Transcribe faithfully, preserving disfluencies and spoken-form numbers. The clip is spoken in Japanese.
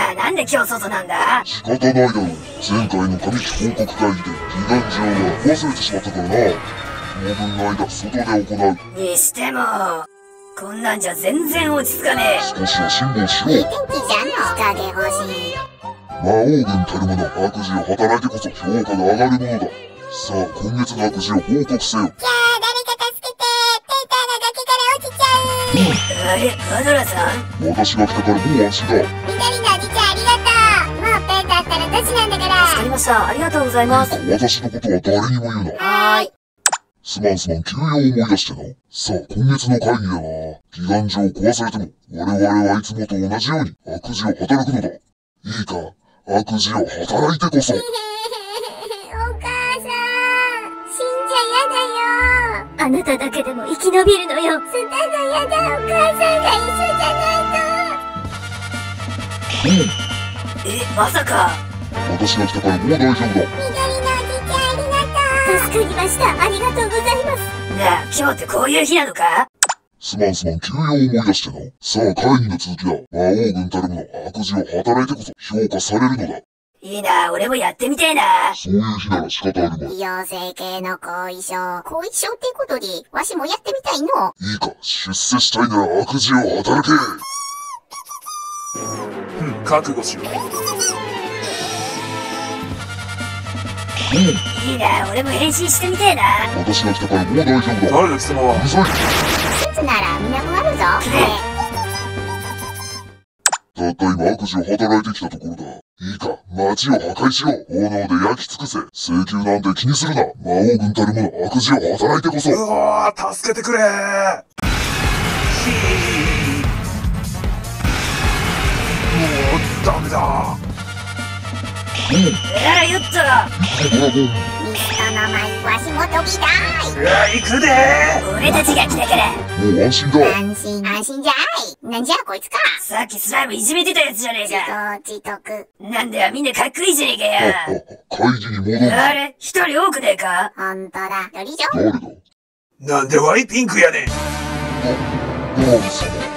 な、なんで今日外なんだ。 仕方ないだろう。前回の神木報告会議で祈願状は忘れてしまったからな。当分の間外で行う。 にしてもこんなんじゃ全然落ち着かねえ。 少しは辛抱しろ。 いい天気じゃんの。日陰欲しい。 魔王軍たるもの、悪事を働いてこそ評価が上がるものだ。さあ、今月の悪事を報告せよ。 じゃあ、誰か助けて。ペーターが崖から落ちちゃう。 あれ、ハドラさん。 私が来たからもう安心だ。 緑のおじちゃんありがとう。もうペーターったらどっちなんだから。 助かりました。ありがとうございます。 私のことは誰にも言うな。 はーい。 すまんすまん、休養を思い出してな。さあ、今月の会議だな。祈願状を壊されても、我々はいつもと同じように悪事を働くのだ。いいか、悪事を働いてこそ。 お母さん、死んじゃやだよ。あなただけでも生き延びるのよ。捨てのやだ、お母さんが一緒じゃないと。 え、まさか。 私が来たからもう大丈夫だ。 緑のおじちゃんありがとう。助かりました。ありがとうございます。 なあ、今日ってこういう日なのか。 すまんすまん、休養を思い出してな。さあ、会議の続きだ。魔王軍たるもの、悪事を働いてこそ評価されるのだ。 いいな、俺もやってみてえな。 そういう日なら仕方あるまい。 妖精系の後遺症。後遺症ってことで、わしもやってみたいの。 いいか、出世したいなら悪事を働け。 うん、覚悟しろ。 いいな、俺も変身してみてえな。 私が来たからもう大丈夫だ。 誰だ貴様は。 うるさい。 施設なら皆もあるぞ。 たった今悪事を働いてきたところだ。いいか、町を破壊しろ。炎で焼き尽くせ。請求なんて気にするな。魔王軍たるもの、悪事を働いてこそ。 うわー、助けてくれー。ひー。もう、ダメだ。 やらよっと。 ミストの前、わしも飛びたい。 うわ、行くで俺たちが来たから。 もう安心だ。 安心、安心じゃい。なんじゃこいつか。 さっきスライムいじめてたやつじゃねえか。 自動自得。 なんだよ、みんなかっこいいじゃねえかよ。 会議に戻る。 あれ、一人多くねえか。 ほんとだ。よりじょ。 誰だ。 なんでワイピンクやねん。 ガール様。